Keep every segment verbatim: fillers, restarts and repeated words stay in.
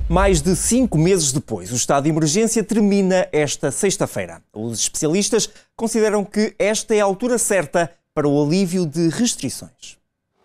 Mais de cinco meses depois, o estado de emergência termina esta sexta-feira. Os especialistas consideram que esta é a altura certa para o alívio de restrições.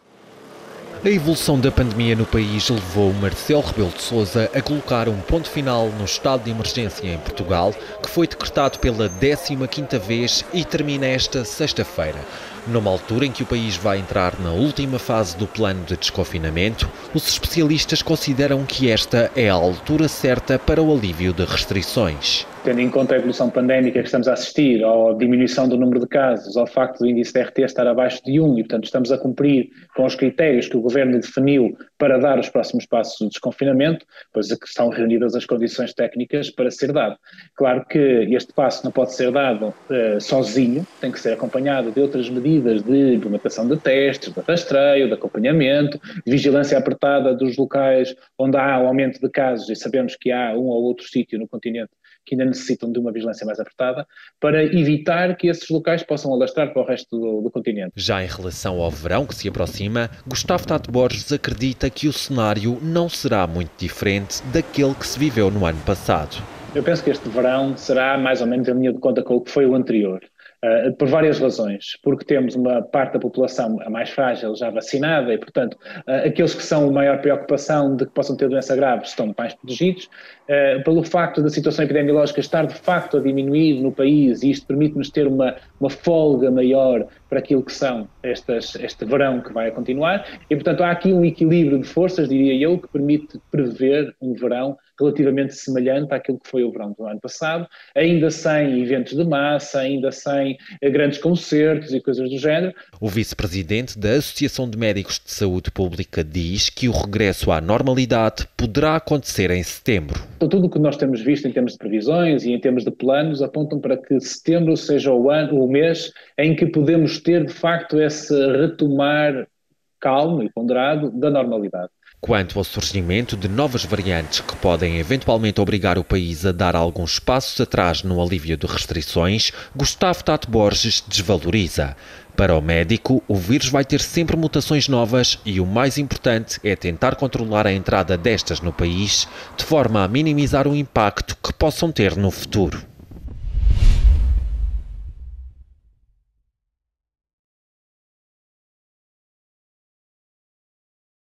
A evolução da pandemia no país levou Marcelo Rebelo de Sousa a colocar um ponto final no estado de emergência em Portugal, que foi decretado pela décima quinta vez e termina esta sexta-feira. Numa altura em que o país vai entrar na última fase do plano de desconfinamento, os especialistas consideram que esta é a altura certa para o alívio de restrições. Tendo em conta a evolução pandémica que estamos a assistir, à diminuição do número de casos, ao facto do índice de R T estar abaixo de um e, portanto, estamos a cumprir com os critérios que o Governo definiu para dar os próximos passos do desconfinamento, pois estão reunidas as condições técnicas para ser dado. Claro que este passo não pode ser dado uh, sozinho, tem que ser acompanhado de outras medidas de implementação de testes, de rastreio, de acompanhamento, de vigilância apertada dos locais onde há o aumento de casos, e sabemos que há um ou outro sítio no continente que ainda necessitam de uma vigilância mais apertada, para evitar que esses locais possam alastrar para o resto do, do continente. Já em relação ao verão que se aproxima, Gustavo Tato Borges acredita que o cenário não será muito diferente daquele que se viveu no ano passado. Eu penso que este verão será mais ou menos a linha de conta com o que foi o anterior. Uh, por várias razões, porque temos uma parte da população a mais frágil já vacinada e, portanto, uh, aqueles que são a maior preocupação de que possam ter doença grave estão mais protegidos, uh, pelo facto da situação epidemiológica estar de facto a diminuir no país, e isto permite-nos ter uma, uma folga maior para aquilo que são estas, este verão que vai continuar, e, portanto, há aqui um equilíbrio de forças, diria eu, que permite prever um verão relativamente semelhante àquilo que foi o verão do ano passado, ainda sem eventos de massa, ainda sem grandes concertos e coisas do género. O vice-presidente da Associação de Médicos de Saúde Pública diz que o regresso à normalidade poderá acontecer em setembro. Então, tudo o que nós temos visto em termos de previsões e em termos de planos apontam para que setembro seja o, ano, o mês em que podemos ter, de facto, esse retomar calmo e ponderado da normalidade. Quanto ao surgimento de novas variantes que podem eventualmente obrigar o país a dar alguns passos atrás no alívio de restrições, Gustavo Tato Borges desvaloriza. Para o médico, o vírus vai ter sempre mutações novas e o mais importante é tentar controlar a entrada destas no país, de forma a minimizar o impacto que possam ter no futuro.